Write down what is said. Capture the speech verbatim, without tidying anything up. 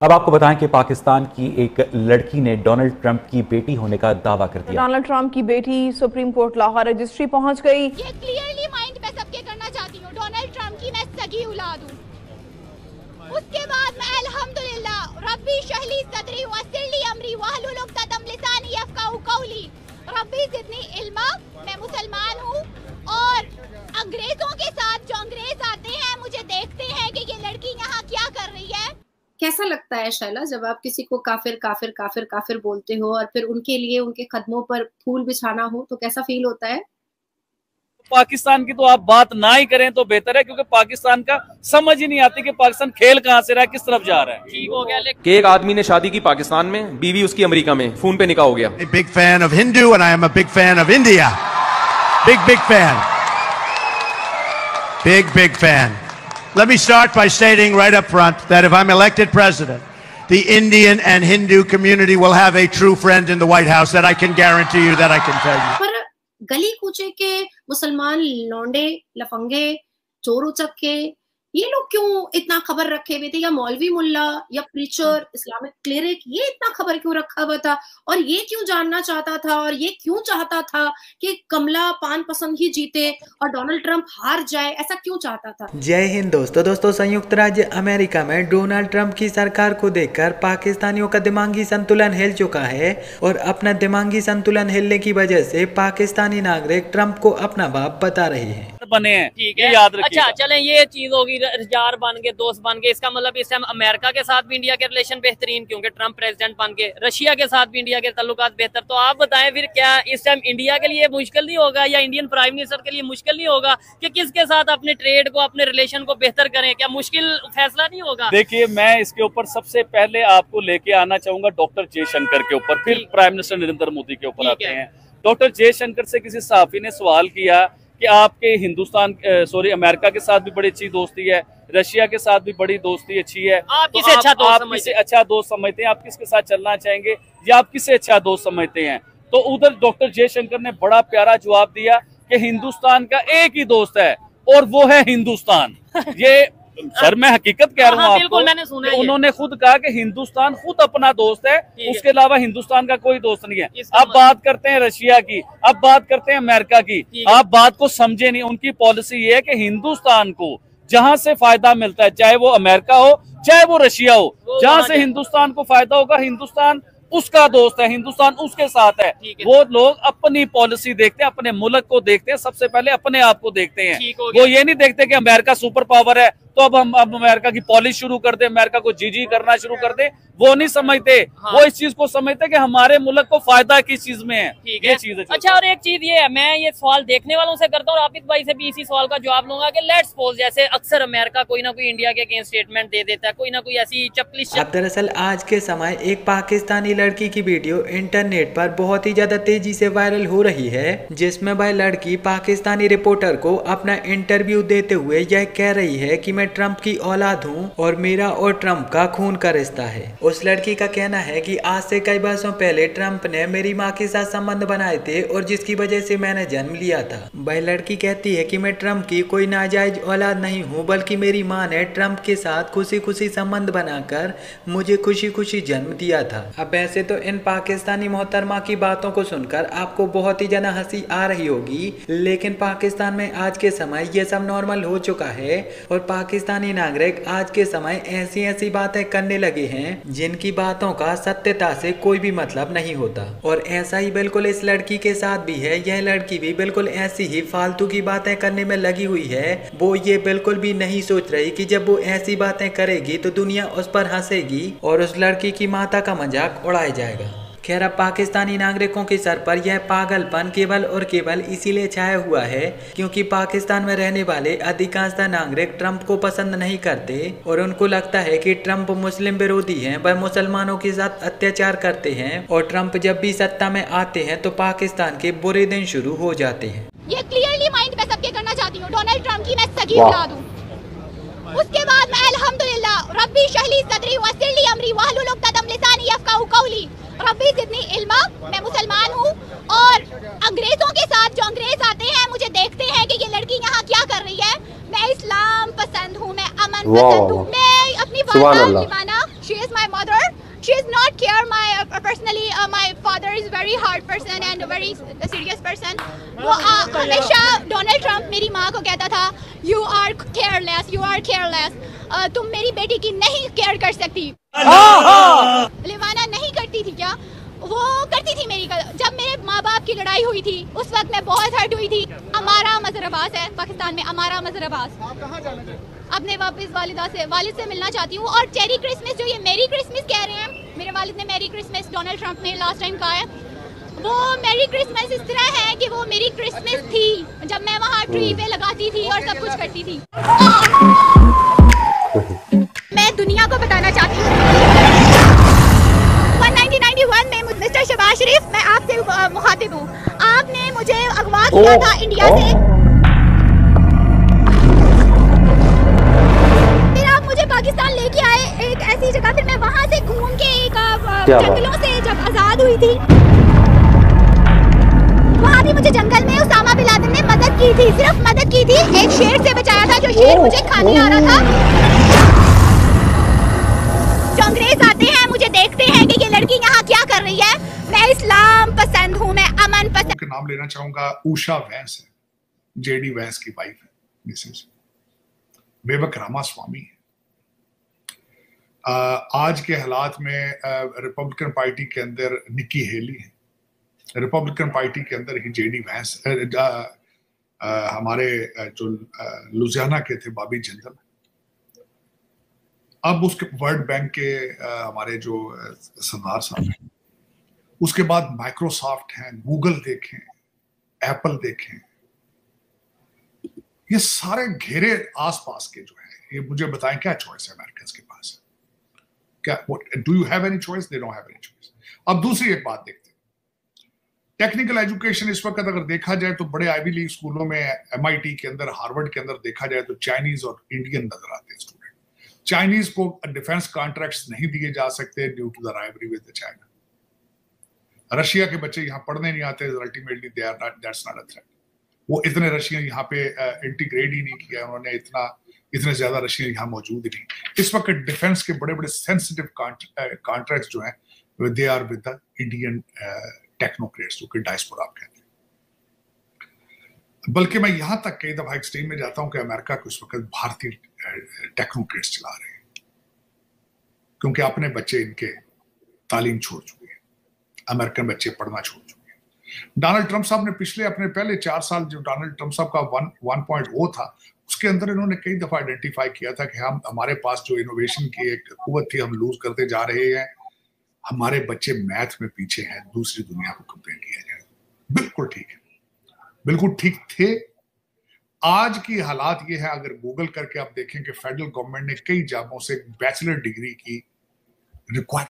अब आपको बताएं कि पाकिस्तान की एक लड़की ने डोनाल्ड ट्रंप की बेटी होने का दावा कर दिया। डोनाल्ड ट्रंप की बेटी सुप्रीम कोर्ट लाहौर रजिस्ट्री पहुंच गई। ये क्लियरली माइंड में सबके करना चाहती हूँ, डोनाल्ड ट्रंप की मैं सगी औलाद हूँ। उसके बाद मैं अल्हम्दुलिल्लाह रब्बी शहली सदरी वसिली अमरी वहलुल उक़दतम लिसानी यफ़क़हू क़ौली रब्बी ज़िदनी इल्मा। मैं मुसलमान हूँ और अंग्रेजों के साथ जो अंग्रेज आते हैं मुझे देखते हैं कि ये लड़की यहाँ क्या कर रही है। कैसा लगता है शैला जब आप किसी को काफिर काफिर काफिर काफिर बोलते हो और फिर उनके लिए उनके कदमों पर फूल बिछाना हो तो कैसा फील होता है? पाकिस्तान की तो आप बात ना ही करें तो बेहतर है, क्योंकि पाकिस्तान का समझ ही नहीं आती कि पाकिस्तान खेल कहां से रहा है, किस तरफ जा रहा है। ठीक हो गया लेकिन एक आदमी ने शादी की पाकिस्तान में, बीवी उसकी अमेरिका में, फोन पे निकाह हो गया। Big fan of Hindu and I am a big fan of India. Big big fan, big big fan. Let me start by stating right up front that if I'm elected president, the Indian and Hindu community will have a true friend in the White House. That I can guarantee you, that I can tell you. पर गली कूचे के मुसलमान लौंडे, लफंगे, चोर उचक्के, ये लोग क्यों इतना खबर रखे हुए थे? या मौलवी मुल्ला या प्रीचर, इस्लामिक क्लेरिक, ये इतना खबर क्यों रखा हुआ था? और ये क्यों जानना चाहता था और ये क्यों चाहता था कि कमला पान पसंद ही जीते और डोनाल्ड ट्रंप हार जाए? ऐसा क्यों चाहता था? जय हिंद दोस्तों दोस्तों संयुक्त राज्य अमेरिका में डोनाल्ड ट्रंप की सरकार को देखकर पाकिस्तानियों का दिमागी संतुलन हिल चुका है और अपना दिमागी संतुलन हिलने की वजह से पाकिस्तानी नागरिक ट्रंप को अपना बाप बता रहे हैं। बने हैं, ठीक है, याद रखिए। अच्छा चलें, ये चीज होगी, यार बन गए, दोस्त बन गए, इसका मतलब इस टाइम अमेरिका के साथ भी इंडिया के रिलेशन बेहतरीन, क्योंकि ट्रंप प्रेसिडेंट बन गए, रशिया के साथ भी इंडिया के ताल्लुकात बेहतर। तो आप बताएं फिर क्या इस टाइम इंडिया के लिए मुश्किल नहीं होगा या इंडियन प्राइम मिनिस्टर के लिए मुश्किल नहीं होगा कि किसके साथ अपने ट्रेड को, अपने रिलेशन को बेहतर करें? क्या मुश्किल फैसला नहीं होगा? देखिए, मैं इसके ऊपर सबसे पहले आपको लेके आना चाहूंगा डॉक्टर जयशंकर के ऊपर, फिर प्राइम मिनिस्टर नरेंद्र मोदी के ऊपर आते हैं। डॉक्टर जयशंकर से किसी सहाफी ने सवाल किया कि आपके हिंदुस्तान सॉरी अमेरिका के साथ भी बड़ी अच्छी दोस्ती है, रशिया के साथ भी बड़ी दोस्ती अच्छी है, आप तो किसे आप, अच्छा दोस्त आप किसे अच्छा दोस्त समझते हैं? आप किसके साथ चलना चाहेंगे या आप किसे अच्छा दोस्त समझते हैं? तो उधर डॉक्टर जयशंकर ने बड़ा प्यारा जवाब दिया कि हिंदुस्तान का एक ही दोस्त है और वो है हिंदुस्तान। ये सर मैं हकीकत कह रहा हूँ आपको, मैंने सुना उन्होंने खुद कहा कि हिंदुस्तान खुद अपना दोस्त है, उसके अलावा हिंदुस्तान का कोई दोस्त नहीं है। अब बात करते हैं रशिया की, अब बात करते हैं अमेरिका की। आप बात को समझे नहीं, उनकी पॉलिसी ये है कि हिंदुस्तान को जहां से फायदा मिलता है, चाहे वो अमेरिका हो चाहे वो रशिया हो, जहां से हिंदुस्तान को फायदा होगा, हिंदुस्तान उसका दोस्त है, हिंदुस्तान उसके साथ है। वो लोग अपनी पॉलिसी देखते हैं, अपने मुल्क को देखते हैं, सबसे पहले अपने आप को देखते हैं। वो ये नहीं देखते कि अमेरिका सुपर पावर है तो अब हम अब अमेरिका की पॉलिसी शुरू कर दे, अमेरिका को जी जी करना शुरू कर दे, वो नहीं समझते। हाँ। वो इस चीज को समझते कि हमारे मुल्क को फायदा किस चीज में है, ये चीज है। अच्छा, और एक चीज ये है, मैं ये सवाल देखने वालों से करता हूँ और आबिद भाई से भी इसी सवाल का जवाब लूंगा कि लेट्स सपोज जैसे अक्सर अमेरिका कोई ना कोई इंडिया के अगेंस्ट स्टेटमेंट दे देता है, कोई ना कोई ऐसी चपलिश। अब दरअसल आज के समय एक पाकिस्तानी लड़की की वीडियो इंटरनेट पर बहुत ही ज्यादा तेजी से वायरल हो रही है, जिसमें वह लड़की पाकिस्तानी रिपोर्टर को अपना इंटरव्यू देते हुए यह कह रही है कि मैं ट्रंप की औलाद हूँ और मेरा और ट्रंप का खून का रिश्ता है। उस लड़की का कहना है कि आज से कई वर्षों पहले ट्रंप ने मेरी माँ के साथ संबंध बनाए थे और जिसकी वजह से मैंने जन्म लिया था। वह लड़की कहती है कि मैं ट्रंप की कोई नाजायज औलाद नहीं हूँ, बल्कि मेरी माँ ने ट्रंप के साथ खुशी खुशी संबंध बनाकर मुझे खुशी खुशी जन्म दिया था। अब वैसे तो इन पाकिस्तानी मोहतरमा की बातों को सुनकर आपको बहुत ही ज्यादा हंसी आ रही होगी, लेकिन पाकिस्तान में आज के समय ये सब नॉर्मल हो चुका है और पाकिस्तानी नागरिक आज के समय ऐसी ऐसी बातें करने लगे हैं जिनकी बातों का सत्यता से कोई भी मतलब नहीं होता। और ऐसा ही बिल्कुल इस लड़की के साथ भी है। यह लड़की भी बिल्कुल ऐसी ही फालतू की बातें करने में लगी हुई है। वो ये बिल्कुल भी नहीं सोच रही कि जब वो ऐसी बातें करेगी तो दुनिया उस पर हंसेगी और उस लड़की की माता का मजाक उड़ाया जाएगा। खैर, अब पाकिस्तानी नागरिकों के सर पर यह पागलपन केवल और केवल इसीलिए छाया हुआ है क्योंकि पाकिस्तान में रहने वाले अधिकांशतः नागरिक ट्रंप को पसंद नहीं करते और उनको लगता है कि ट्रंप मुस्लिम विरोधी हैं, वह मुसलमानों के साथ अत्याचार करते हैं और ट्रंप जब भी सत्ता में आते हैं तो पाकिस्तान के बुरे दिन शुरू हो जाते हैं। ये क्लियरली माइंड में सबके करना चाहती हूँ, डोनाल्ड ट्रंप की मैं सगी औलाद हूँ। उसके बाद मैं अल्हम्दुलिल्लाह रब्बी शहली सदरी वसिली अमरी वहलुल उक़दतम लिसानी यफ़क़हू क़ौली रब्बी ज़िदनी इल्मा। मैं मुसलमान हूँ और अंग्रेजों के साथ जो अंग्रेज आते हैं मुझे देखते हैं कि ये लड़की यहाँ क्या कर रही है। मैं इस्लाम पसंद हूँ, मैं अमन पसंद हूँ, मैं अपनी वालिदा निभाना, she is my mother. She is not care my uh, personally. Uh, my father is very hard person and a very serious person. वो uh, हमेशा डोनाल्ड ट्रम्प मेरी माँ को कहता था, you are careless, you are careless. uh, तुम मेरी बेटी की नहीं केयर कर सकती. लिवाना नहीं करती थी क्या? वो करती थी मेरी. जब मेरे माँ बाप की लड़ाई हुई थी उस वक्त मैं बहुत हर्ट हुई थी. हमारा मजहर अब्बास है पाकिस्तान में, हमारा मजहर अब्बास. अपने वापस वालिदा से वालिद से मिलना चाहती हूँ. और चेरी क्रिसमस जो ये मेरी क्रिसमस कह रहे हैं, मेरे वालिद ने मेरी क्रिसमस डोनाल्ड ट्रम्प ने लास्ट टाइम कहा है, वो मेरी क्रिसमस इस तरह है कि वो मेरी क्रिसमस थी जब मैं वहाँ ट्री पे लगाती थी और सब कुछ करती थी. मैं दुनिया को बताना चाहती हूँ, नाइनटीन नाइंटी वन में मिस्टर शहबाज शरीफ, मैं आपसे मुखातिब हूँ, आपने मुझे अगवा किया था इंडिया से. फिर आप मुझे पाकिस्तान लेके आए एक ऐसी जगह, फिर मैं वहाँ से घूम के एक जंगलों से जब आजाद हुई थी, वहाँ भी मुझे जंगल में उसामा बिन लादेन ने मदद की थी, सिर्फ मदद की थी. एक शेर से बचाया था, जो शेर मुझे खाने आ रहा था. जो अंग्रेज आते हैं मुझे देखते हैं कि ये लड़की यहाँ क्या कर रही है. मैं इस्लाम पसंद हूँ, मैं अमन पसंद. के नाम लेना चाहूंगा, उषा वैंस है, जेडी वैंस की वाइफ है, मिसेस बेबक रामास्वामी है. आज के हालात में रिपब्लिकन पार्टी के अंदर निक्की हेली है, रिपब्लिकन पार्टी के अंदर ही जेडी वैंस, हमारे जो लुधियाना के थे बॉबी जिंदल, अब उसके वर्ल्ड बैंक के आ, हमारे जो सरदार साहब हैं, उसके बाद माइक्रोसॉफ्ट हैं, गूगल देखें, एप्पल देखें, ये सारे घेरे आसपास के जो है, ये मुझे बताएं क्या चॉइस है अमेरिकन के पास? क्या do you have any choice? They don't have any choice. अब दूसरी एक बात देखते हैं, टेक्निकल एजुकेशन इस वक्त अगर देखा जाए तो बड़े आईवी लीग स्कूलों में, एमआईटी के अंदर, हार्वर्ड के अंदर देखा जाए तो चाइनीज और इंडियन नजर आते हैं स्टूडेंट. चाइनीज को डिफेंस कॉन्ट्रैक्ट्स नहीं दिए जा सकते due to the rivalry with the China. Russia के बच्चे यहाँ पढ़ने नहीं आते, ultimately they are not, that's not a threat. वो इतने रशियन यहाँ पे इंटीग्रेट ही नहीं किया उन्होंने, इतना इतने ज्यादा रशियन यहाँ मौजूद ही नहीं. इस वक्त डिफेंस के बड़े बड़े सेंसिटिव कॉन्ट्रैक्ट्स जो हैं they are with the Indian technocrats, जो कि डायस्पोरा आप कहते हैं. बल्कि मैं यहां तक कई दफा एक्सट्रीम में जाता हूं कि अमेरिका को इस वक्त भारतीय टेक्नोक्रेट्स चला रहे हैं, क्योंकि अपने बच्चे इनके तालीम छोड़ चुके हैं, अमेरिकन बच्चे पढ़ना छोड़ चुके हैं. डोनाल्ड ट्रंप साहब ने पिछले अपने पहले चार साल, जो डोनाल्ड ट्रंप साहब का वन वन पॉइंट ओ था, उसके अंदर इन्होंने कई दफा आइडेंटिफाई किया था कि हम, हमारे पास जो इनोवेशन की एक कुव्वत थी, हम लूज करते जा रहे हैं, हमारे बच्चे मैथ में पीछे हैं, दूसरी दुनिया को कंपेयर किया जाए. बिल्कुल ठीक है, बिल्कुल ठीक थे. आज की हालात ये है, अगर गूगल करके आप देखें कि फेडरल गवर्नमेंट ने कई जॉबों से बैचलर डिग्री की रिक्वायर